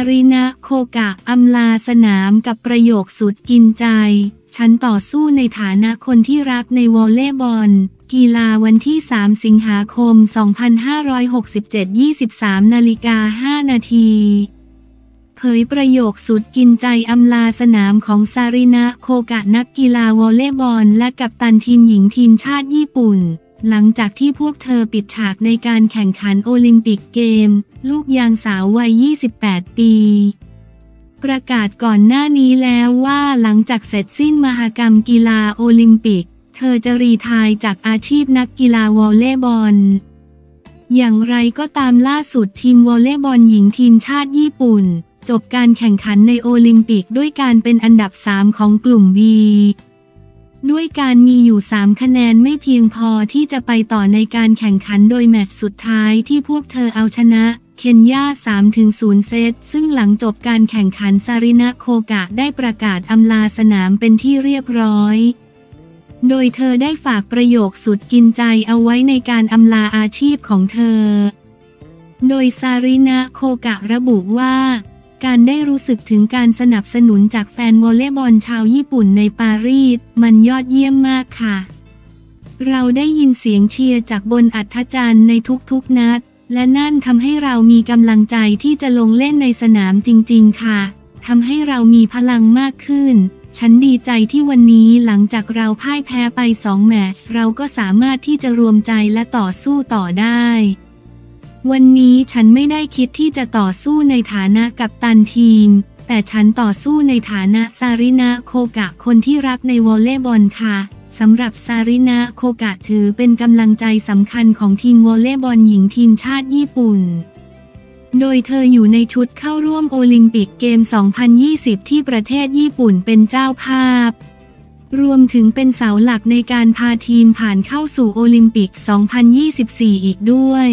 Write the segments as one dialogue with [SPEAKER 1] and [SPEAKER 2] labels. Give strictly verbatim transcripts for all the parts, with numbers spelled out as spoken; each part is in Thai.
[SPEAKER 1] รินะ โคกะอำลาสนามกับประโยคสุดกินใจฉันต่อสู้ในฐานะคนที่รักในวอลเลย์บอลกีฬาวันที่สามสิงหาคมสองพันห้าร้อยหกสิบเจ็ด ยี่สิบสามนาฬิกาห้านาทีเผยประโยคสุดกินใจอำลาสนามของซารินะ โคกะนักกีฬาวอลเลย์บอลและกัปตันทีมหญิงทีมชาติญี่ปุ่นหลังจากที่พวกเธอปิดฉากในการแข่งขันโอลิมปิกเกมลูกยางสาววัย ยี่สิบแปด ปีประกาศก่อนหน้านี้แล้วว่าหลังจากเสร็จสิ้นมหกรรมกีฬาโอลิมปิกเธอจะรีไทร์จากอาชีพนักกีฬาวอลเลย์บอลอย่างไรก็ตามล่าสุดทีมวอลเลย์บอลหญิงทีมชาติญี่ปุ่นจบการแข่งขันในโอลิมปิกด้วยการเป็นอันดับสามของกลุ่ม บี ด้วยการมีอยู่สามคะแนนไม่เพียงพอที่จะไปต่อในการแข่งขันโดยแมตช์สุดท้ายที่พวกเธอเอาชนะเคนยา สามถึงศูนย์ เซตซึ่งหลังจบการแข่งขันซารินะ โคกะได้ประกาศอำลาสนามเป็นที่เรียบร้อยโดยเธอได้ฝากประโยคสุดกินใจเอาไว้ในการอำลาอาชีพของเธอโดยซารินะ โคกะระบุว่าการได้รู้สึกถึงการสนับสนุนจากแฟนวอลเลย์บอลชาวญี่ปุ่นในปารีสมันยอดเยี่ยมมากค่ะเราได้ยินเสียงเชียร์จากบนอัฐจันทร์ในทุกๆนัดและนั่นทำให้เรามีกำลังใจที่จะลงเล่นในสนามจริงๆค่ะทำให้เรามีพลังมากขึ้นฉันดีใจที่วันนี้หลังจากเราพ่ายแพ้ไปสองแมตช์เราก็สามารถที่จะรวมใจและต่อสู้ต่อได้วันนี้ฉันไม่ได้คิดที่จะต่อสู้ในฐานะกัปตันทีมแต่ฉันต่อสู้ในฐานะซารินะ โคกะคนที่รักในวอลเลย์บอลค่ะสำหรับซารินะ โคกะถือเป็นกำลังใจสำคัญของทีมวอลเลย์บอลหญิงทีมชาติญี่ปุ่นโดยเธออยู่ในชุดเข้าร่วมโอลิมปิกเกม สองพันยี่สิบ ที่ประเทศญี่ปุ่นเป็นเจ้าภาพรวมถึงเป็นเสาหลักในการพาทีมผ่านเข้าสู่โอลิมปิก สองพันยี่สิบสี่ อีกด้วย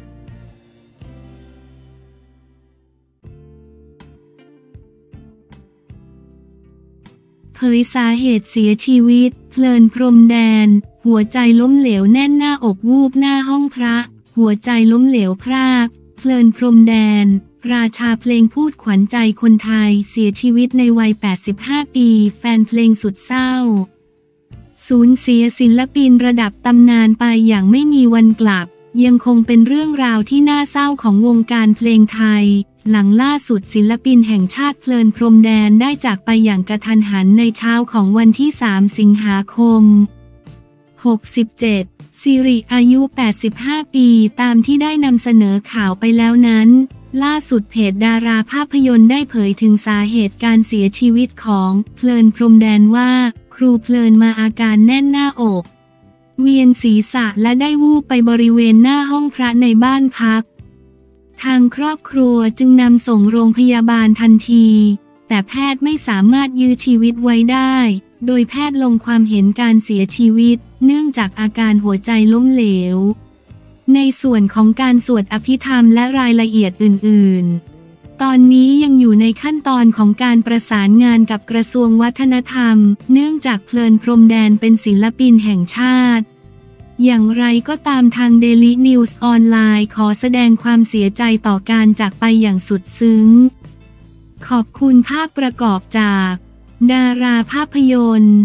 [SPEAKER 1] เผยสาเหตุเสียชีวิตเพลินพรมแดนหัวใจล้มเหลวแน่นหน้าอกวูบหน้าห้องพระหัวใจล้มเหลวพรากเพลินพรมแดนราชาเพลงพูดขวัญใจคนไทยเสียชีวิตในวัยแปดสิบห้าปีแฟนเพลงสุดเศร้าสูญเสียศิลปินระดับตำนานไปอย่างไม่มีวันกลับยังคงเป็นเรื่องราวที่น่าเศร้าของวงการเพลงไทยหลังล่าสุดศิลปินแห่งชาติเพลินพรมแดนได้จากไปอย่างกระทันหันในเช้าของวันที่สามสิงหาคมหกสิบเจ็ดสิริอายุแปดสิบห้าปีตามที่ได้นำเสนอข่าวไปแล้วนั้นล่าสุดเพจดาราภาพยนตร์ได้เผยถึงสาเหตุการเสียชีวิตของเพลินพรมแดนว่าครูเพลินมาอาการแน่นหน้าอกเวียนศีรษะและได้วูบไปบริเวณหน้าห้องพระในบ้านพักทางครอบครัวจึงนำส่งโรงพยาบาลทันทีแต่แพทย์ไม่สามารถยื้อชีวิตไว้ได้โดยแพทย์ลงความเห็นการเสียชีวิตเนื่องจากอาการหัวใจล้มเหลวในส่วนของการสวดอภิธรรมและรายละเอียดอื่นๆตอนนี้ยังอยู่ในขั้นตอนของการประสานงานกับกระทรวงวัฒนธรรมเนื่องจากเพลินพรมแดนเป็นศิลปินแห่งชาติอย่างไรก็ตามทาง Daily News ออนไลน์ขอแสดงความเสียใจต่อการจากไปอย่างสุดซึ้งขอบคุณภาพประกอบจากดาราภาพยนตร์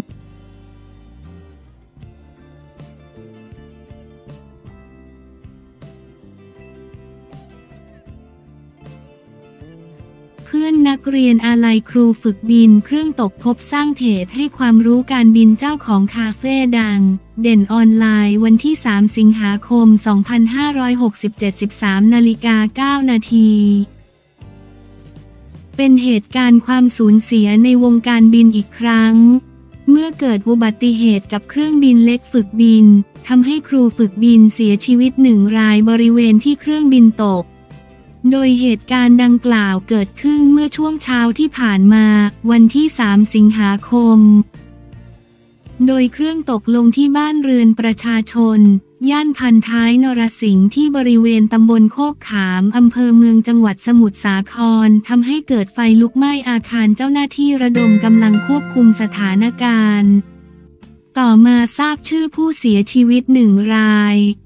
[SPEAKER 1] เพื่อนนักเรียนอาลัยครูฝึกบินเครื่องตกพบสร้างเพจให้ความรู้การบินเจ้าของคาเฟ่ดังเด่นออนไลน์วันที่สามสิงหาคมสองพันห้าร้อยหกสิบเจ็ด สิบสามนาฬิกาเก้านาทีเป็นเหตุการณ์ความสูญเสียในวงการบินอีกครั้งเมื่อเกิดอุบัติเหตุกับเครื่องบินเล็กฝึกบินทำให้ครูฝึกบินเสียชีวิตหนึ่งรายบริเวณที่เครื่องบินตกโดยเหตุการณ์ดังกล่าวเกิดขึ้นเมื่อช่วงเช้าที่ผ่านมาวันที่สามสิงหาคมโดยเครื่องตกลงที่บ้านเรือนประชาชนย่านพันท้ายนรสิงห์ที่บริเวณตำบลโคกขามอำเภอเมืองจังหวัดสมุทรสาครทำให้เกิดไฟลุกไหม้อาคารเจ้าหน้าที่ระดมกำลังควบคุมสถานการณ์ต่อมาทราบชื่อผู้เสียชีวิตหนึ่งราย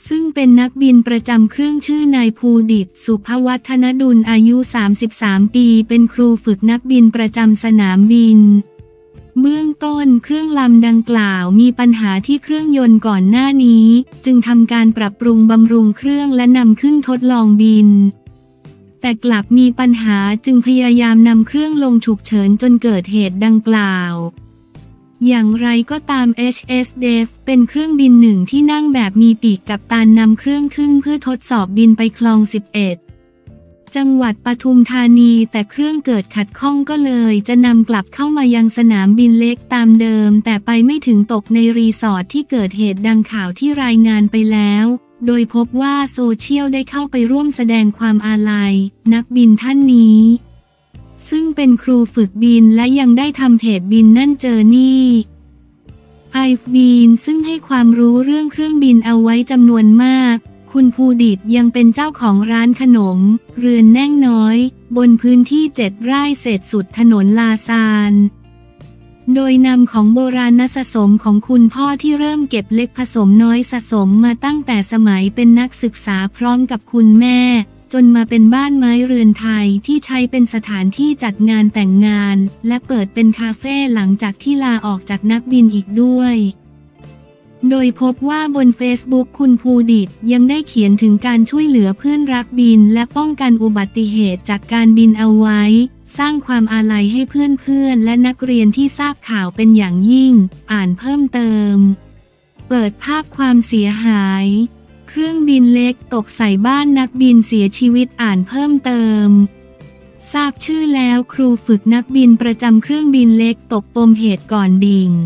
[SPEAKER 1] ซึ่งเป็นนักบินประจำเครื่องชื่อนายภูดิษฐ์สุภวัฒนดุลอายุสามสิบสามปีเป็นครูฝึกนักบินประจำสนามบินเบื้องต้นเครื่องลำดังกล่าวมีปัญหาที่เครื่องยนต์ก่อนหน้านี้จึงทำการปรับปรุงบำรุงเครื่องและนำขึ้นทดลองบินแต่กลับมีปัญหาจึงพยายามนำเครื่องลงฉุกเฉินจนเกิดเหตุดังกล่าวอย่างไรก็ตาม เอช เอส Dave เป็นเครื่องบินหนึ่งที่นั่งแบบมีปีกกัปตันนำเครื่องขึ้นเพื่อทดสอบบินไปคลองสิบเอ็ดจังหวัดปทุมธานีแต่เครื่องเกิดขัดข้องก็เลยจะนำกลับเข้ามายังสนามบินเล็กตามเดิมแต่ไปไม่ถึงตกในรีสอร์ทที่เกิดเหตุดังข่าวที่รายงานไปแล้วโดยพบว่าโซเชียลได้เข้าไปร่วมแสดงความอาลัยนักบินท่านนี้ซึ่งเป็นครูฝึกบินและยังได้ทำเพจบินนั่นเจอนี่ไอฟ์บินซึ่งให้ความรู้เรื่องเครื่องบินเอาไว้จำนวนมากคุณภูดิษฐ์ยังเป็นเจ้าของร้านขนมเรือนแน่งน้อยบนพื้นที่เจ็ดไร่เศษสุดถนนลาซานโดยนำของโบราณสะสมของคุณพ่อที่เริ่มเก็บเล็กผสมน้อยสะสมมาตั้งแต่สมัยเป็นนักศึกษาพร้อมกับคุณแม่จนมาเป็นบ้านไม้เรือนไทยที่ใช้เป็นสถานที่จัดงานแต่งงานและเปิดเป็นคาเฟ่หลังจากที่ลาออกจากนักบินอีกด้วยโดยพบว่าบนเฟซบุ๊กคุณภูดิษฐ์ยังได้เขียนถึงการช่วยเหลือเพื่อนรักบินและป้องกันอุบัติเหตุจากการบินเอาไว้สร้างความอาลัยให้เพื่อนๆและนักเรียนที่ทราบข่าวเป็นอย่างยิ่งอ่านเพิ่มเติมเปิดภาพความเสียหายเครื่องบินเล็กตกใส่บ้านนักบินเสียชีวิตอ่านเพิ่มเติมทราบชื่อแล้วครูฝึกนักบินประจำเครื่องบินเล็กตกปมเหตุก่อนดิ่ง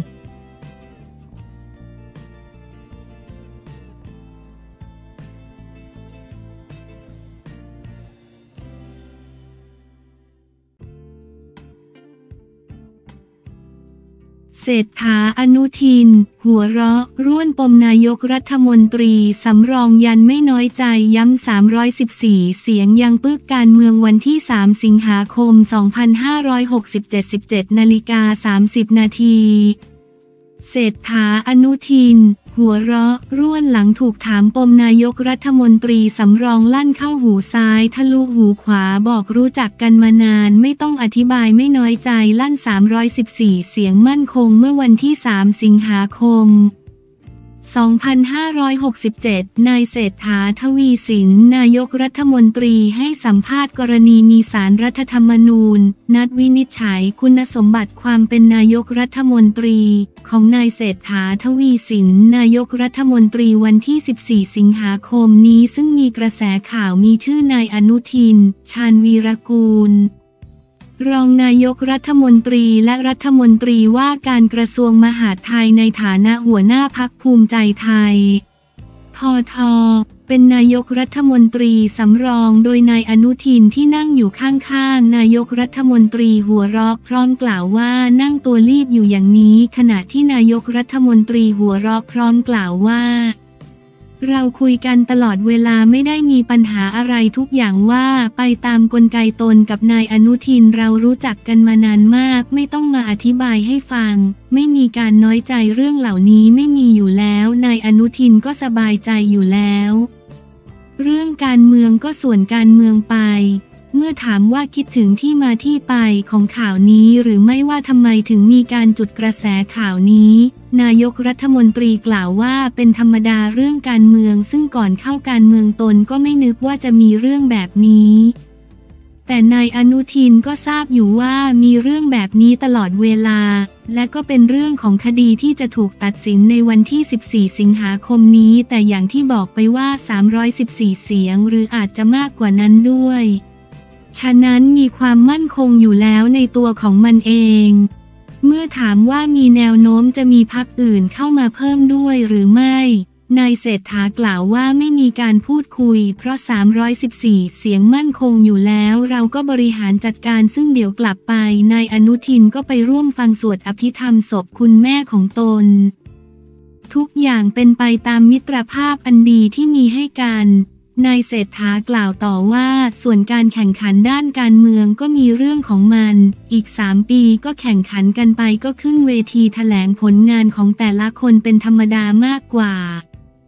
[SPEAKER 1] เศรษฐา อนุทินหัวเราะร่วนปมนายกรัฐมนตรีสำรองยันไม่น้อยใจย้ำสามร้อยสิบสี่เสียงยังปึกการเมืองวันที่สามสิงหาคมสองพันห้าร้อยหกสิบเจ็ด สิบเจ็ดนาฬิกาสามสิบนาทีเศรษฐา อนุทินหัวเราะร่วนหลังถูกถามปมนายกรัฐมนตรีสำรองลั่นเข้าหูซ้ายทะลุหูขวาบอกรู้จักกันมานานไม่ต้องอธิบายไม่น้อยใจลั่นสามร้อยสิบสี่เสียงมั่นคงเมื่อวันที่สามสิงหาคมสองพันห้าร้อยหกสิบเจ็ดนายเศรษฐา ทวีสินนายกรัฐมนตรีให้สัมภาษณ์กรณีมีศาลรัฐธรรมนูญนัดวินิจฉัยคุณสมบัติความเป็นนายกรัฐมนตรีของนายเศรษฐา ทวีสินนายกรัฐมนตรีวันที่สิบสี่สิงหาคมนี้ซึ่งมีกระแสข่าวมีชื่อนายอนุทินชาญวีรกูลรองนายกรัฐมนตรีและรัฐมนตรีว่าการกระทรวงมหาดไทยในฐานะหัวหน้าพรรคภูมิใจไทยพท.เป็นนายกรัฐมนตรีสำรองโดยนายอนุทินที่นั่งอยู่ข้างๆนายกรัฐมนตรีหัวเราะพร้อมกล่าวว่านั่งตัวรีบอยู่อย่างนี้ขณะที่นายกรัฐมนตรีหัวเราะพร้อมกล่าวว่าเราคุยกันตลอดเวลาไม่ได้มีปัญหาอะไรทุกอย่างว่าไปตามกลไกตนกับนายอนุทินเรารู้จักกันมานานมากไม่ต้องมาอธิบายให้ฟังไม่มีการน้อยใจเรื่องเหล่านี้ไม่มีอยู่แล้วนายอนุทินก็สบายใจอยู่แล้วเรื่องการเมืองก็ส่วนการเมืองไปเมื่อถามว่าคิดถึงที่มาที่ไปของข่าวนี้หรือไม่ว่าทำไมถึงมีการจุดกระแสข่าวนี้นายกรัฐมนตรีกล่าวว่าเป็นธรรมดาเรื่องการเมืองซึ่งก่อนเข้าการเมืองตนก็ไม่นึกว่าจะมีเรื่องแบบนี้แต่นายอนุทินก็ทราบอยู่ว่ามีเรื่องแบบนี้ตลอดเวลาและก็เป็นเรื่องของคดีที่จะถูกตัดสินในวันที่สิบสี่สิงหาคมนี้แต่อย่างที่บอกไปว่าสามร้อยสิบสี่เสียงหรืออาจจะมากกว่านั้นด้วยฉะนั้นมีความมั่นคงอยู่แล้วในตัวของมันเองเมื่อถามว่ามีแนวโน้มจะมีพรรคอื่นเข้ามาเพิ่มด้วยหรือไม่นายเศรษฐากล่าวว่าไม่มีการพูดคุยเพราะสามร้อยสิบสี่เสียงมั่นคงอยู่แล้วเราก็บริหารจัดการซึ่งเดี๋ยวกลับไปนายอนุทินก็ไปร่วมฟังสวดอภิธรรมศพคุณแม่ของตนทุกอย่างเป็นไปตามมิตรภาพอันดีที่มีให้กันนายเศรษฐากล่าวต่อว่าส่วนการแข่งขันด้านการเมืองก็มีเรื่องของมันอีกสามปีก็แข่งขันกันไปก็ขึ้นเวทีแถลงผลงานของแต่ละคนเป็นธรรมดามากกว่า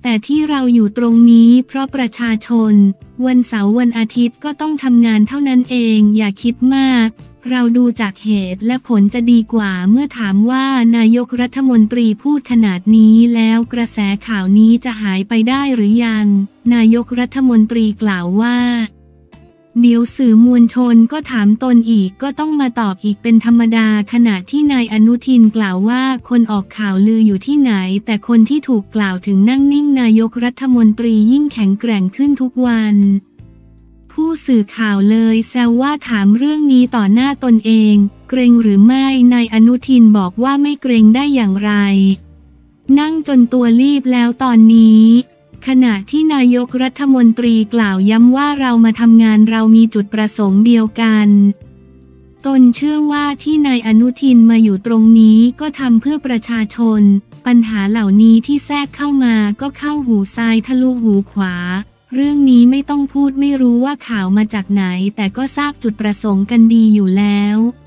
[SPEAKER 1] แต่ที่เราอยู่ตรงนี้เพราะประชาชนวันเสาร์วันอาทิตย์ก็ต้องทำงานเท่านั้นเองอย่าคิดมากเราดูจากเหตุและผลจะดีกว่าเมื่อถามว่านายกรัฐมนตรีพูดขนาดนี้แล้วกระแสข่าวนี้จะหายไปได้หรือยังนายกรัฐมนตรีกล่าวว่าเดี๋ยวสื่อมวลชนก็ถามตนอีกก็ต้องมาตอบอีกเป็นธรรมดาขณะที่นายอนุทินกล่าวว่าคนออกข่าวลืออยู่ที่ไหนแต่คนที่ถูกกล่าวถึงนั่งนิ่งนายกรัฐมนตรียิ่งแข็งแกร่งขึ้นทุกวันผู้สื่อข่าวเลยแซวว่าถามเรื่องนี้ต่อหน้าตนเองเกรงหรือไม่นายอนุทินบอกว่าไม่เกรงได้อย่างไรนั่งจนตัวรีบแล้วตอนนี้ขณะที่นายกรัฐมนตรีกล่าวย้ำว่าเรามาทำงานเรามีจุดประสงค์เดียวกันตนเชื่อว่าที่นายอนุทินมาอยู่ตรงนี้ก็ทำเพื่อประชาชนปัญหาเหล่านี้ที่แทรกเข้ามาก็เข้าหูซ้ายทะลุหูขวาเรื่องนี้ไม่ต้องพูดไม่รู้ว่าข่าวมาจากไหนแต่ก็ทราบจุดประสงค์กันดีอยู่แล้ว